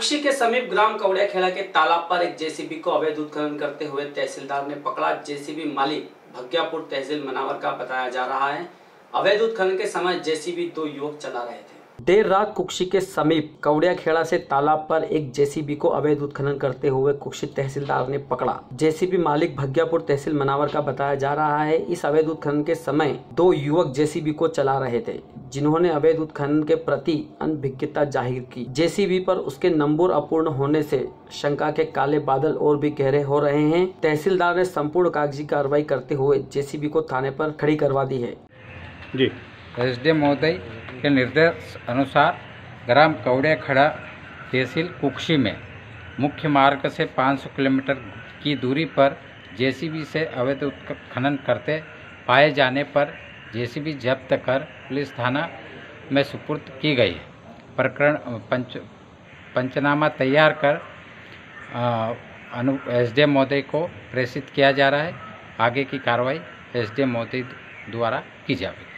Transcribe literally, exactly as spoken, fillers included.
कुक्षी के समीप ग्राम कवड़ियाखेड़ा के तालाब पर एक जेसीबी को अवैध उत्खनन करते हुए तहसीलदार ने पकड़ा। जेसीबी मालिक भग्यापुर तहसील मनावर का बताया जा रहा है। अवैध उत्खनन के समय जेसीबी दो युवक चला रहे थे। देर रात कुक्षी के समीप कवड़ियाखेड़ा से तालाब पर एक जेसीबी को अवैध उत्खनन करते हुए कुक्षी तहसीलदार ने पकड़ा। जेसीबी मालिक भग्यापुर तहसील मनावर का बताया जा रहा है। इस अवैध उत्खनन के समय दो युवक जेसीबी को चला रहे थे, जिन्होंने अवैध उत्खनन के प्रति अनभिज्ञता जाहिर की। जेसीबी पर उसके नंबर अपूर्ण होने से शंका के काले बादल और भी गहरे हो रहे हैं। तहसीलदार ने संपूर्ण कागजी कार्रवाई करते हुए जेसीबी को थाने पर खड़ी करवा दी है। जी एसडीएम महोदय के निर्देश अनुसार ग्राम कवड़ियाखेड़ा तहसील कुक्षी में मुख्य मार्ग से पाँच सौ किलोमीटर की दूरी पर जेसीबी से अवैध उत्खनन करते पाए जाने पर जेसीबी जब्त कर पुलिस थाना में सुपुर्द की गई है। प्रकरण पंच पंचनामा तैयार कर अनु एसडीएम महोदय को प्रेषित किया जा रहा है। आगे की कार्रवाई एसडीएम महोदय द्वारा की जाएगी।